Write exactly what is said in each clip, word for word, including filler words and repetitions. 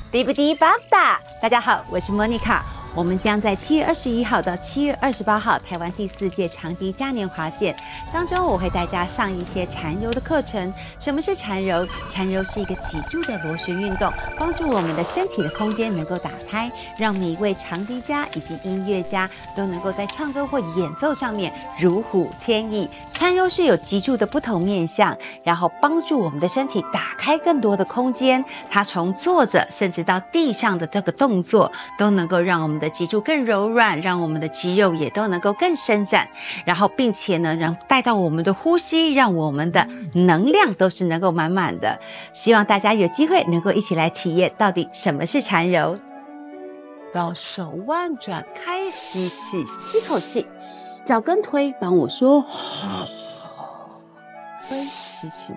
迪不迪巴达，大家好，我是莫妮卡。我们将在七月二十一号到七月二十八号台湾第四届长笛嘉年华见当中，我会带大家上一些缠柔的课程。什么是缠柔？缠柔是一个脊柱的螺旋运动，帮助我们的身体的空间能够打开，让每一位长笛家以及音乐家都能够在唱歌或演奏上面如虎添翼。缠柔是有脊柱的不同面向，然后帮助我们的身体打开更多的空间。它从坐着甚至到地上的这个动作，都能够让我们的脊柱更柔软，让我们的肌肉也都能够更伸展，然后并且呢，让带到我们的呼吸，让我们的能量都是能够满满的。希望大家有机会能够一起来体验到底什么是缠柔。到手腕转开，吸气，吸口气，脚跟推，帮我说， 推，吸气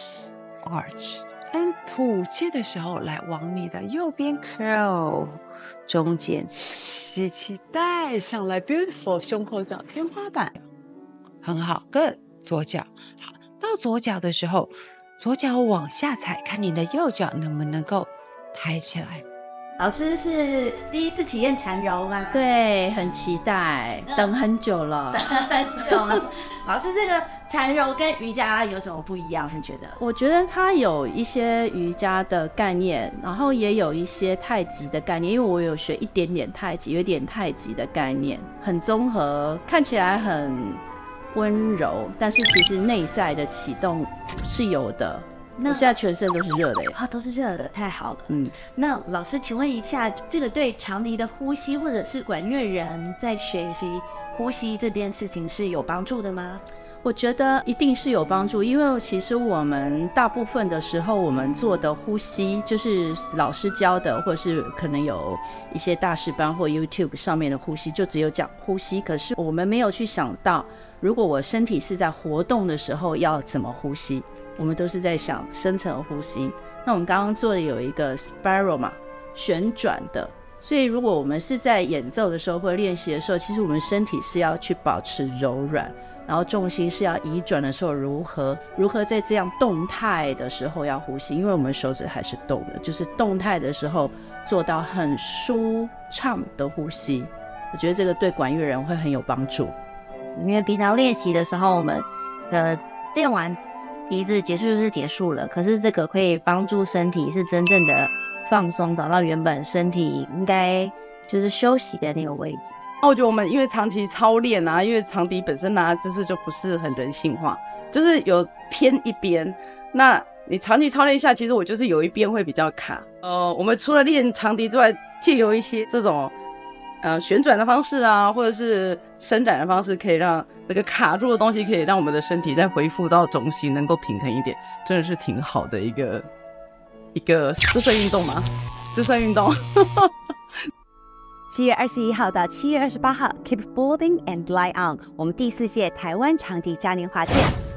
，arch， and 吐气的时候，来往你的右边 curl， 中间吸气带上来 ，beautiful， 胸口找天花板，很好 ，good， 左脚，好，到左脚的时候，左脚往下踩，看你的右脚能不能够抬起来。 老师是第一次体验缠柔吗？ 对，很期待，等很久了， 等很久了。老师，这个缠柔跟瑜伽有什么不一样？你觉得？ 我觉得它有一些瑜伽的概念，然后也有一些太极的概念，因为我有学一点点太极，有一点太极的概念，很综合，看起来很温柔，但是其实内在的启动是有的。我现在全身都是热的耶啊，都是热的，太好了。 嗯， 那老师，请问一下，这个对长笛的呼吸，或者是管乐人在学习呼吸这件事情是有帮助的吗？ 我觉得一定是有帮助，因为其实我们大部分的时候，我们做的呼吸就是老师教的，或者是可能有一些大师班或 YouTube 上面的呼吸，就只有讲呼吸。可是我们没有去想到，如果我身体是在活动的时候要怎么呼吸，我们都是在想深层呼吸。那我们刚刚做的有一个 spiral 嘛，旋转的。所以如果我们是在演奏的时候或练习的时候，其实我们身体是要去保持柔软，然后重心是要移转的时候如何如何在这样动态的时候要呼吸，因为我们手指还是动的，就是动态的时候做到很舒畅的呼吸。我觉得这个对管乐人会很有帮助。 因为平常练习的时候，我们的练完笛子结束就是结束了，可是这个可以帮助身体是真正的放松，找到原本身体应该就是休息的那个位置。 那我觉得我们因为长期操练啊，因为长笛本身拿的姿势就不是很人性化，就是有偏一边。那你长期操练一下，其实我就是有一边会比较卡。呃，我们除了练长笛之外，借由一些这种呃旋转的方式啊，或者是伸展的方式，可以让那个卡住的东西，可以让我们的身体再恢复到中心，能够平衡一点，真的是挺好的一个一个这算运动吗？这算运动。 七月二十一号到七月二十八号 ，Keep Boarding and Lie On， 我们第四届台湾长笛嘉年华见。